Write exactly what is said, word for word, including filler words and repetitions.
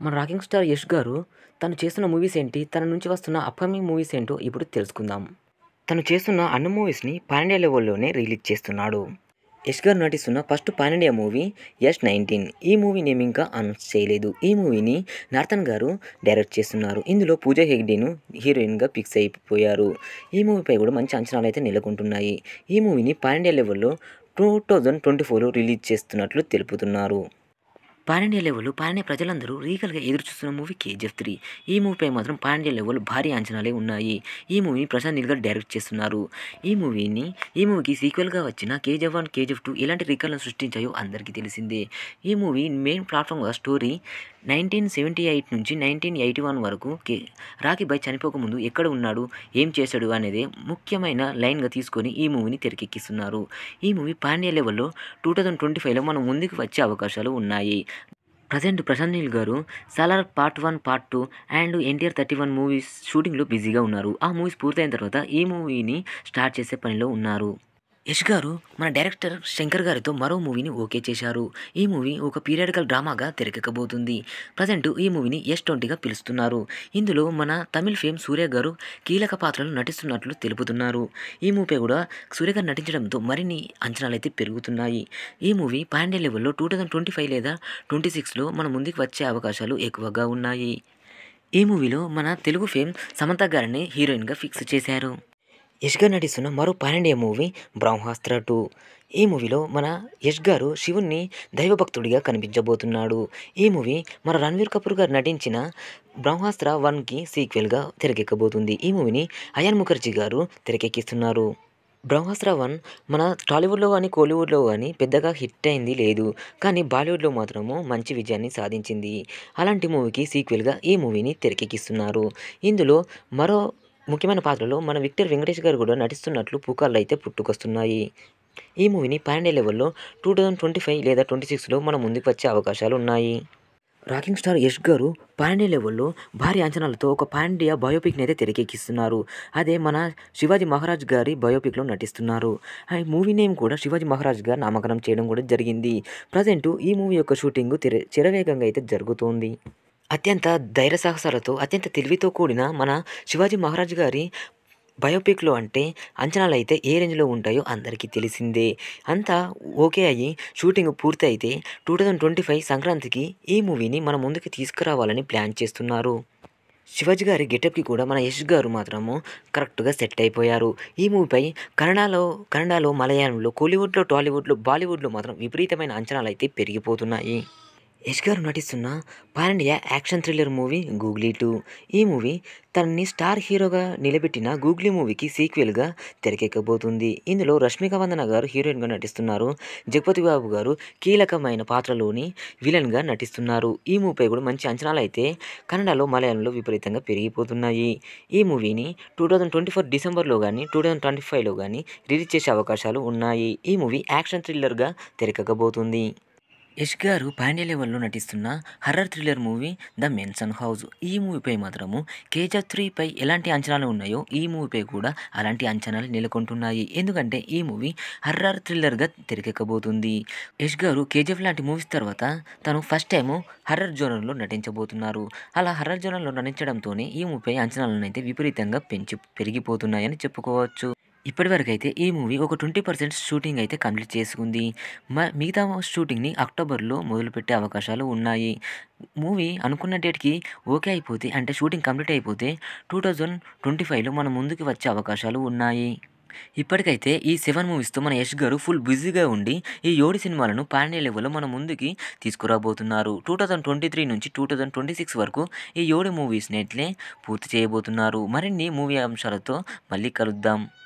మన rocking star Yash గారు తను చేస్తున్న మూవీస్ ఏంటి? తన నుంచి వస్తున్న అప్‌కమింగ్ మూవీస్ ఏంటో ఇప్పుడు తెలుసుకుందాం. తను చేస్తున్న అన్ని మూవీస్‌ని పాన్ ఇండియా లెవెల్‌లోనే రిలీజ్ చేస్తున్నాడు. యష్ గారు నటిస్తున్న first pan India movie Yash nineteen. ఈ మూవీని ఏమి ఇంకా అనౌన్స్ చేయలేదు. ఈ మూవీని నార్థన్ గారు డైరెక్ట్ చేస్తున్నారు. ఇందులో పూజా హెగ్డేను హీరోయిన్‌గా ఫిక్స్ అయిపోయారు. ఈ మూవీపై కూడా మంచి అంచనాలు అయితే నెలకొంటున్నాయి. ఈ మూవీని పాన్ ఇండియా లెవెల్‌లో టూ థౌజండ్ ట్వంటీ ఫోర్‌లో రిలీజ్ చేస్తున్నట్లు తెలుపుతున్నారు. Pan India level pan India ప్రజలందరూ రీగల్‌గా ఎదురుచూస్తున్న మూవీ కేజీఎఫ్ త్రీ. ఈ మూవీపై మాత్రం పాన్ ఇండియా లెవెల్ భారీ అంచనాలే ఉన్నాయి. ఈ మూవీని ప్రశాంత్ నీల్ గారు డైరెక్ట్ చేస్తున్నారు. ఈ మూవీని ఈ మూవీకి సీక్వెల్‌గా వచ్చిన కేజీఎఫ్ వన్, కేజీఎఫ్ టూ ఎలాంటి రికార్డులను సృష్టించాయో అందరికీ తెలిసిందే. ఈ మూవీ మెయిన్ ప్లాట్‌ఫామ్‌గా స్టోరీ నైన్టీన్ సెవెంటీ ఎయిట్ నుంచి నైన్టీన్ ఎయిటీ వన్ వరకు కే రాకీ భాయ్ చనిపోకముందు ఎక్కడ ఉన్నాడు, ఏం చేశాడు అనేదే ముఖ్యమైన లైన్‌గా తీసుకొని ఈ మూవీని తెరకెక్కిస్తున్నారు. ఈ మూవీ పాన్ ఇండియా లెవెల్‌లో టూ థౌజండ్ ట్వంటీ ఫైవ్‌లో మన ముందుకు వచ్చే అవకాశాలు ఉన్నాయి. ప్రజెంట్ ప్రశాంత్ నీల్ గారు Salaar part one, part two and NTR thirty one movies షూటింగ్‌లో బిజీగా ఉన్నారు. ఆ మూవీస్ పూర్తయిన తర్వాత ఈ మూవీని స్టార్ట్ చేసే పనిలో ఉన్నారు. యష్ గారు మన డైరెక్టర్ శంకర్ గారితో మరో మూవీని ఓకే చేశారు. ఈ మూవీ ఒక పీరియాడికల్ డ్రామాగా తెరకెక్కబోతుంది. ప్రజెంట్ ఈ మూవీని యష్ ట్వంటీగా పిలుస్తున్నారు. ఇందులో మన తమిళ్ ఫేమ్ సూర్య గారు కీలక పాత్రలు నటిస్తున్నట్లు తెలుపుతున్నారు. ఈ మూవీపై కూడా సూర్య గారు నటించడంతో మరిన్ని అంచనాలు అయితే పెరుగుతున్నాయి. ఈ మూవీ పాన్ ఇండియా లెవెల్లో టూ థౌజండ్ ట్వంటీ ఫైవ్ లేదా ట్వంటీ సిక్స్లో మన ముందుకు వచ్చే అవకాశాలు ఎక్కువగా ఉన్నాయి. ఈ మూవీలో మన తెలుగు ఫేమ్ సమంత గారిని హీరోయిన్‌గా ఫిక్స్ చేశారు. యష్ గారు నటిస్తున్న మరో pan India movie Brahmastra two. ఈ మూవీలో మన యష్ గారు శివుణ్ణి దైవభక్తుడిగా కనిపించబోతున్నాడు. ఈ మూవీ మన రణ్వీర్ కపూర్ గారు నటించిన బ్రహ్మాస్త్ర వన్‌కి సీక్వెల్‌గా తెరకెక్కబోతుంది. ఈ మూవీని అయాన్ ముఖర్జీ గారు తెరకెక్కిస్తున్నారు. బ్రహ్మాస్త్ర వన్ మన టాలీవుడ్‌లో కానీ, కోలీవుడ్‌లో కానీ పెద్దగా హిట్ అయింది లేదు. కానీ బాలీవుడ్‌లో మాత్రము మంచి విజయాన్ని సాధించింది. అలాంటి మూవీకి సీక్వెల్‌గా ఈ మూవీని తెరకెక్కిస్తున్నారు. ఇందులో మరో ముఖ్యమైన పాత్రలో మన విక్టర్ వెంకటేష్ గారు కూడా నటిస్తున్నట్లు పుకార్లు అయితే పుట్టుకొస్తున్నాయి. ఈ మూవీని పాన్ ఇండియా లెవెల్లో టూ థౌజండ్ ట్వంటీ ఫైవ్ లేదా ట్వంటీ సిక్స్లో మన ముందుకు వచ్చే అవకాశాలు ఉన్నాయి. రాకింగ్ స్టార్ యష్ గారు పాన్ ఇండియా లెవెల్లో భారీ అంచనాలతో ఒక పాన్ ఇండియా బయోపిక్ని అయితే తెరకెక్కిస్తున్నారు. అదే మన శివాజీ మహారాజ్ గారి బయోపిక్లో నటిస్తున్నారు. ఈ మూవీ నేమ్ కూడా శివాజీ మహారాజ్ గారు నామకరణం చేయడం కూడా జరిగింది. ప్రజెంట్ ఈ మూవీ యొక్క షూటింగ్ తెర శరవేగంగా అయితే జరుగుతోంది. అత్యంత ధైర్య సాహసాలతో, అత్యంత తెలివితో కూడిన మన శివాజీ మహారాజ్ గారి బయోపిక్‌లో అంటే అంచనాలు అయితే ఏ రేంజ్‌లో ఉంటాయో అందరికీ తెలిసిందే. అంతా ఓకే అయ్యి షూటింగ్ పూర్తయితే టూ థౌజండ్ ట్వంటీ ఫైవ్ సంక్రాంతికి ఈ మూవీని మన ముందుకు తీసుకురావాలని ప్లాన్ చేస్తున్నారు. శివాజీ గారి గెటప్‌కి కూడా మన యష్ గారు మాత్రము కరెక్ట్‌గా సెట్ అయిపోయారు. ఈ మూవీపై కన్నడలో కన్నడలో, మలయాళంలో, కోలీవుడ్‌లో, టాలీవుడ్‌లో, బాలీవుడ్‌లో మాత్రం విపరీతమైన అంచనాలు అయితే పెరిగిపోతున్నాయి. యష్ గారు నటిస్తున్న pan India action thriller movie googly two. ఈ మూవీ తనని స్టార్ హీరోగా నిలబెట్టిన గూగ్లీ మూవీకి సీక్వెల్‌గా తెరకెక్కబోతుంది. ఇందులో రష్మిక మందన గారు హీరోయిన్‌గా నటిస్తున్నారు. జగపతి బాబు గారు కీలకమైన పాత్రలోని విలన్‌గా నటిస్తున్నారు. ఈ మూవీపై కూడా మంచి అంచనాలు అయితే కన్నడలో, మలయాళంలో విపరీతంగా పెరిగిపోతున్నాయి. ఈ మూవీని టూ థౌజండ్ ట్వంటీ ఫోర్ డిసెంబర్‌లో గానీ, టూ థౌజండ్ ట్వంటీ ఫైవ్‌లో గానీ రిలీజ్ చేసే అవకాశాలు ఉన్నాయి. ఈ మూవీ యాక్షన్ థ్రిల్లర్‌గా తెరకెక్కబోతుంది. యష్ గారు పాన్ ఇండియా లెవెల్‌లో నటిస్తున్న horror thriller movie the mansion house. ఈ మూవీపై మాత్రము కేజీఎఫ్ త్రీపై ఎలాంటి అంచనాలు ఉన్నాయో ఈ మూవీపై కూడా అలాంటి అంచనాలు నెలకొంటున్నాయి. ఎందుకంటే ఈ మూవీ హర్రర్ థ్రిల్లర్‌గా తెరకెక్కబోతుంది. యష్ గారు కేజీఎఫ్ లాంటి మూవీస్ తర్వాత తను ఫస్ట్ టైము హర్రర్ జోనర్‌లో నటించబోతున్నారు. అలా హర్రర్ జోనర్‌లో నటించడంతోనే ఈ మూవీపై అంచనాలను అయితే విపరీతంగా పెంచి పెరిగిపోతున్నాయని చెప్పుకోవచ్చు. ఇప్పటివరకైతే ఈ మూవీ ఒక ట్వంటీ పర్సెంట్ షూటింగ్ అయితే కంప్లీట్ చేసుకుంది. మ మిగతా షూటింగ్‌ని అక్టోబర్‌లో మొదలుపెట్టే అవకాశాలు ఉన్నాయి. మూవీ అనుకున్న డేట్‌కి ఓకే అయిపోతే అంటే షూటింగ్ కంప్లీట్ అయిపోతే టూ థౌజండ్ ట్వంటీ ఫైవ్‌లో మన ముందుకు వచ్చే అవకాశాలు ఉన్నాయి. ఇప్పటికైతే ఈ సెవెన్ మూవీస్‌తో మన యష్ గారు ఫుల్ బిజీగా ఉండి ఈ ఏడు సినిమాలను పాన్ ఇండియా లెవెల్‌లో మన ముందుకి తీసుకురాబోతున్నారు. టూ థౌజండ్ ట్వంటీ త్రీ నుంచి టూ థౌజండ్ ట్వంటీ సిక్స్ వరకు ఈ ఏడు మూవీస్‌ని పూర్తి చేయబోతున్నారు. మరిన్ని మూవీ అంశాలతో మళ్ళీ కలుద్దాం.